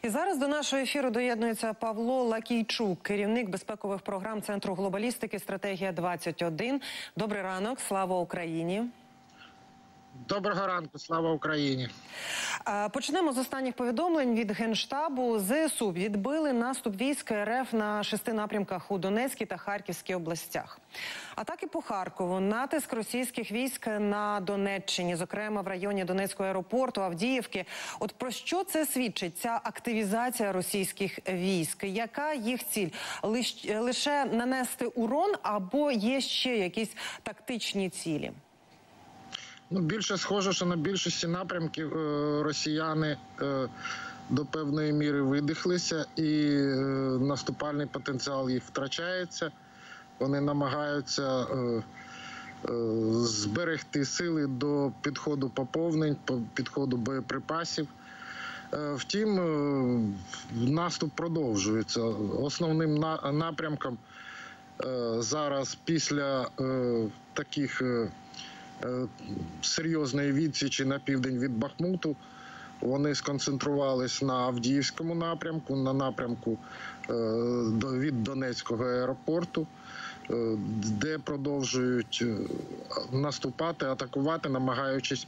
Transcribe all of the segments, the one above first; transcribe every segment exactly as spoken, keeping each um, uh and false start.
І зараз до нашого ефіру доєднується Павло Лакійчук, керівник безпекових програм Центру глобалістики «Стратегія двадцять один». Добрий ранок, слава Україні! Доброго ранку, слава Україні! Почнемо з останніх повідомлень від Генштабу. ЗСУ відбили наступ військ РФ на шести напрямках у Донецькій та Харківській областях. Атаки по Харкову, натиск російських військ на Донеччині, зокрема в районі Донецького аеропорту, Авдіївки. От про що це свідчить, ця активізація російських військ? Яка їх ціль? Лиш, лише нанести урон або є ще якісь тактичні цілі? Ну, більше схоже, що на більшості напрямків е, росіяни е, до певної міри видихлися і е, наступальний потенціал їх втрачається. Вони намагаються е, е, зберегти сили до підходу поповнень, підходу боєприпасів. Е, втім, е, наступ продовжується. Основним на, напрямком е, зараз після е, таких е, серйозної відсічі на південь від Бахмуту вони сконцентрувались на Авдіївському напрямку, на напрямку від Донецького аеропорту, де продовжують наступати, атакувати, намагаючись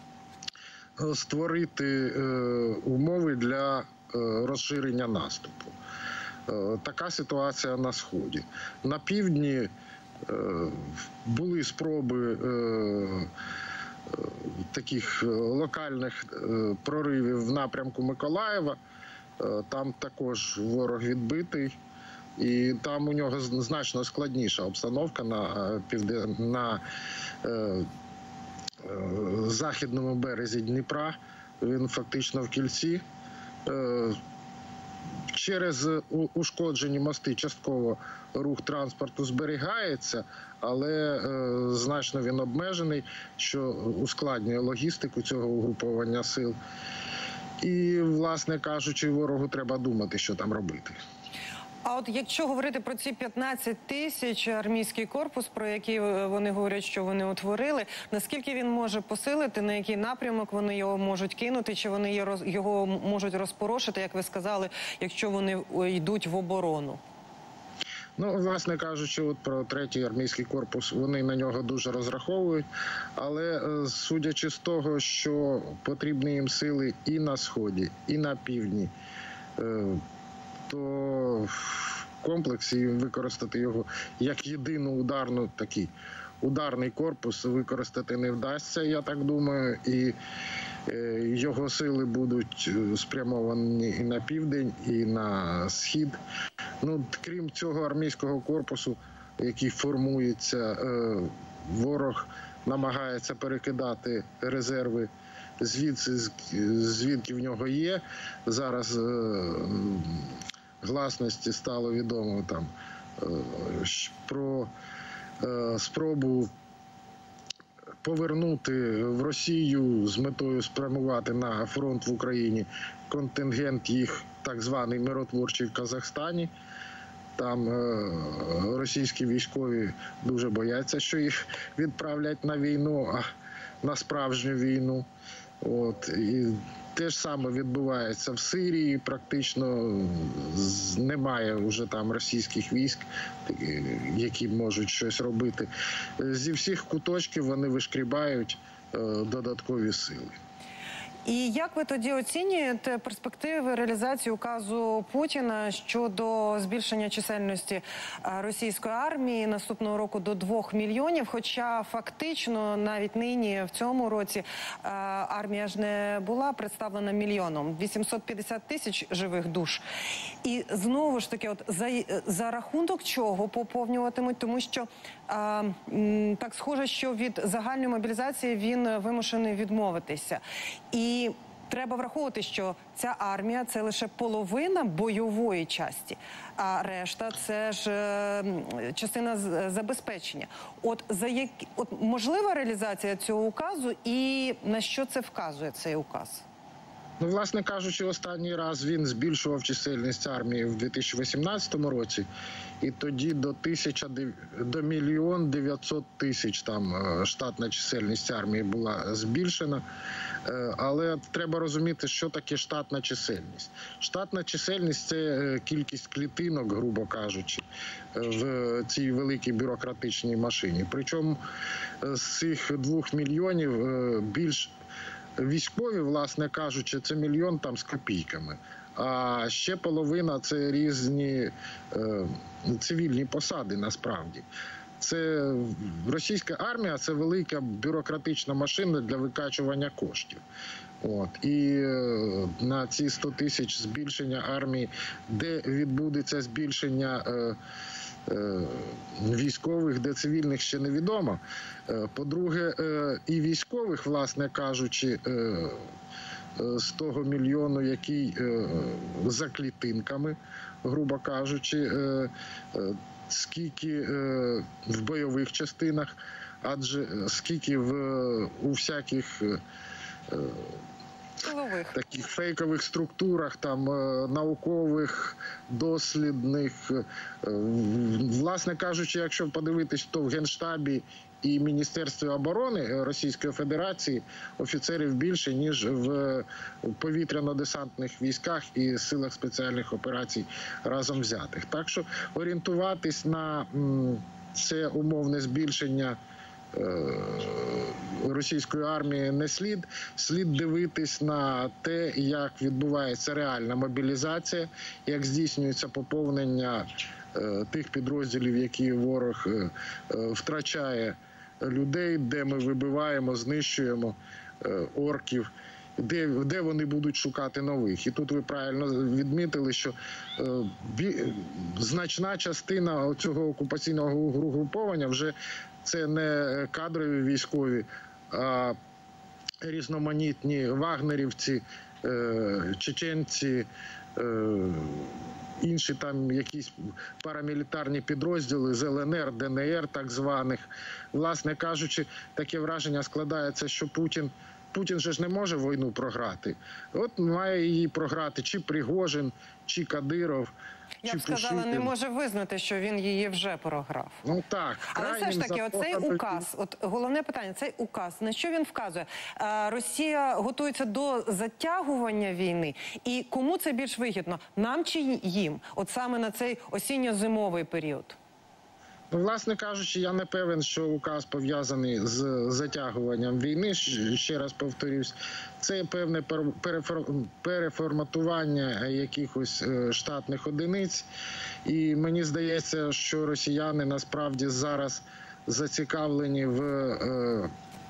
створити умови для розширення наступу. Така ситуація на Сході. На півдні були спроби таких локальних проривів в напрямку Миколаєва. Там також ворог відбитий. І там у нього значно складніша обстановка на, півден... на е... західному березі Дніпра. Він фактично в кільці. Е... Через ушкоджені мости частково рух транспорту зберігається, але е, значно він обмежений, що ускладнює логістику цього угруповання сил. І, власне кажучи, ворогу треба думати, що там робити. А от якщо говорити про ці п'ятнадцять тисяч армійський корпус, про який вони говорять, що вони утворили, наскільки він може посилити, на який напрямок вони його можуть кинути, чи вони його можуть розпорошити, як ви сказали, якщо вони йдуть в оборону? Ну, власне кажучи, от про третій армійський корпус, вони на нього дуже розраховують, але судячи з того, що потрібні їм сили і на Сході, і на півдні, то в комплексі використати його як єдину ударну, такий ударний корпус використати не вдасться, я так думаю, і його сили будуть спрямовані і на південь, і на схід. Ну, крім цього армійського корпусу, який формується, ворог намагається перекидати резерви звідси, звідки в нього є. Зараз гласності стало відомо там про спробу повернути в Росію з метою спрямувати на фронт в Україні контингент їх, так званий миротворчий в Казахстані. Там російські військові дуже бояться, що їх відправлять на війну, а на справжню війну. От. І те ж саме відбувається в Сирії, практично немає вже там російських військ, які можуть щось робити. Зі всіх куточків вони вишкрібають додаткові сили. І як ви тоді оцінюєте перспективи реалізації указу Путіна щодо збільшення чисельності російської армії наступного року до двох мільйонів, хоча фактично навіть нині в цьому році армія ж не була представлена мільйоном, вісімсот п'ятдесят тисяч живих душ. І знову ж таки, от за, за рахунок чого поповнюватимуть, тому що а, так схоже, що від загальної мобілізації він вимушений відмовитися. І треба враховувати, що ця армія – це лише половина бойової частини, а решта – це ж е, частина забезпечення. От, за як... От можлива реалізація цього указу і на що це вказує цей указ? Ну, власне кажучи, останній раз він збільшував чисельність армії в дві тисячі вісімнадцятому році, і тоді до тисяча до мільйон дев'ятсот тисяч там штатна чисельність армії була збільшена. Але треба розуміти, що таке штатна чисельність. Штатна чисельність – це кількість клітинок, грубо кажучи, в цій великій бюрократичній машині. Причому з цих двох мільйонів більш військові, власне кажучи, це мільйон там з копійками. А ще половина – це різні е, цивільні посади, насправді. Це російська армія – це велика бюрократична машина для викачування коштів. От. І е, на ці сто тисяч збільшення армії, де відбудеться збільшення е, е, військових, де цивільних, ще невідомо. Е, по-друге, е, і військових, власне кажучи, е, з того мільйону, який е, за клітинками, грубо кажучи, е, е, скільки е, в бойових частинах, адже скільки в, у всяких е, Силових. таких фейкових структурах, там е, наукових, дослідних. Е, власне кажучи, якщо подивитись, то в Генштабі і Міністерстві оборони Російської Федерації офіцерів більше, ніж в повітряно-десантних військах і силах спеціальних операцій разом взятих. Так що орієнтуватись на це умовне збільшення російської армії не слід. Слід дивитись на те, як відбувається реальна мобілізація, як здійснюється поповнення тих підрозділів, які ворог втрачає людей, де ми вибиваємо, знищуємо орків, де, де вони будуть шукати нових. І тут ви правильно відмітили, що е, бі, значна частина цього окупаційного угруповання вже це не кадрові військові, а різноманітні вагнерівці, е, чеченці, е, інші там якісь парамілітарні підрозділи з Л Н Р, Д Н Р так званих. Власне кажучи, таке враження складається, що Путін Путін же ж не може війну програти. От має її програти чи Пригожин, чи Кадиров, Я чи б сказала, Пушилин. не може визнати, що він її вже програв. Ну так. Але все ж таки, оцей указ, от головне питання, цей указ, на що він вказує? Е, Росія готується до затягування війни. І кому це більш вигідно? Нам чи їм? От саме на цей осінньо-зимовий період. Ну, власне кажучи, я не певен, що указ пов'язаний з затягуванням війни. Ще раз повторюсь, це певне переформатування якихось штатних одиниць. І мені здається, що росіяни насправді зараз зацікавлені в, в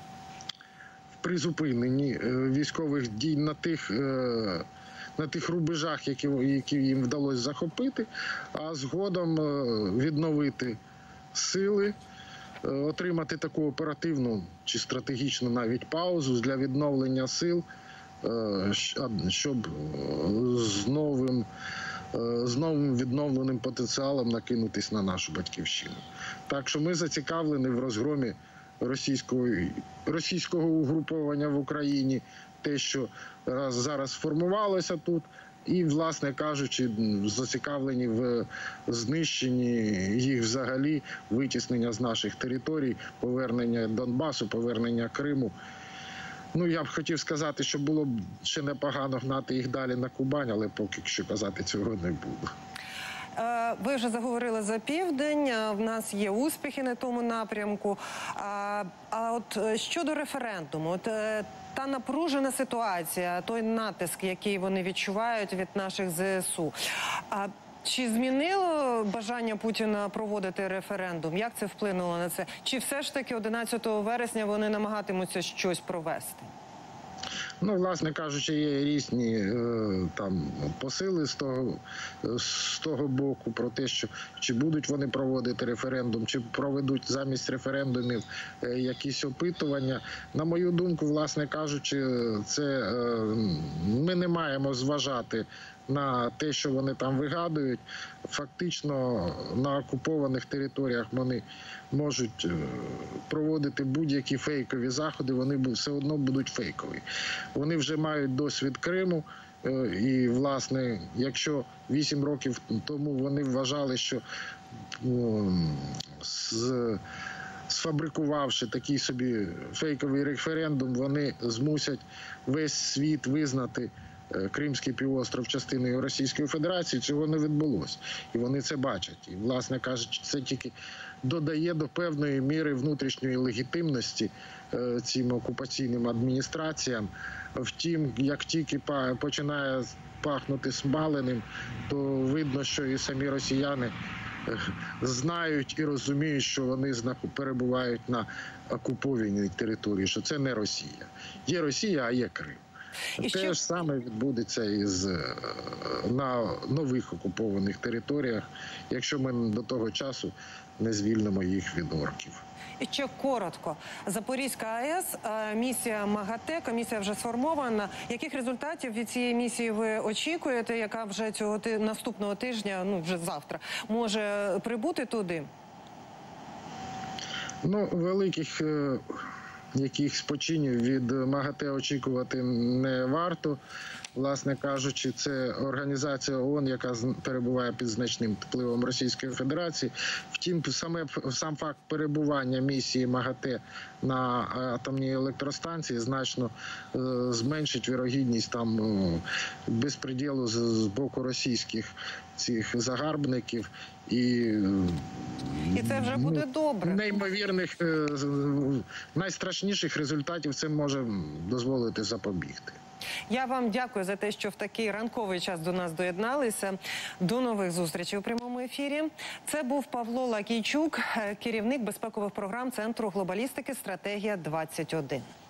призупиненні військових дій на тих на тих рубежах, які, які їм вдалося захопити, а згодом відновити сили, отримати таку оперативну чи стратегічну навіть паузу для відновлення сил, щоб з новим, з новим відновленим потенціалом накинутись на нашу батьківщину. Так що ми зацікавлені в розгромі російського, російського угруповання в Україні, те, що зараз сформувалося тут, і, власне кажучи, зацікавлені в знищенні їх взагалі, витіснення з наших територій, повернення Донбасу, повернення Криму. Ну, я б хотів сказати, що було б ще непогано гнати їх далі на Кубань, але поки що казати цього не буду. Ви вже заговорили за південь, в нас є успіхи на тому напрямку. А, а от щодо референдуму, от та напружена ситуація, той натиск, який вони відчувають від наших З С У, а чи змінило бажання Путіна проводити референдум? Як це вплинуло на це? Чи все ж таки одинадцятого вересня вони намагатимуться щось провести? Ну, власне кажучи, є різні е, там посили з того, з того боку про те, що чи будуть вони проводити референдум, чи проведуть замість референдумів е, якісь опитування. На мою думку, власне кажучи, це е, ми не маємо зважати на те, що вони там вигадують. Фактично на окупованих територіях вони можуть проводити будь-які фейкові заходи, вони все одно будуть фейкові. Вони вже мають досвід Криму. І, власне, якщо вісім років тому вони вважали, що з сфабрикувавши такий собі фейковий референдум, вони змусять весь світ визнати Кримський півостров частиною Російської Федерації, цього не відбулося. І вони це бачать. І, власне кажучи, це тільки додає до певної міри внутрішньої легітимності цим окупаційним адміністраціям. Втім, як тільки починає пахнути смаленим, то видно, що і самі росіяни знають і розуміють, що вони перебувають на окупованій території, що це не Росія. Є Росія, а є Крим. І Те що... ж саме відбудеться із, на нових окупованих територіях, якщо ми до того часу не звільнимо їх від орків. І ще коротко. Запорізька АЕС, місія МАГАТЕ, комісія вже сформована. Яких результатів від цієї місії ви очікуєте, яка вже цього наступного тижня, ну вже завтра, може прибути туди? Ну, великих якихось починів від МАГАТЕ очікувати не варто. Власне кажучи, це організація ООН, яка перебуває під значним впливом Російської Федерації. Втім, саме сам факт перебування місії МАГАТЕ на атомній електростанції значно е, зменшить вірогідність там е, безпреділу з, з боку російських цих загарбників і, і це вже буде ну, добре. Неймовірних, е, найстрашніших результатів це може дозволити запобігти. Я вам дякую за те, що в такий ранковий час до нас доєдналися. До нових зустрічей у прямому ефірі. Це був Павло Лакійчук, керівник безпекових програм Центру глобалістики «Стратегія двадцять один».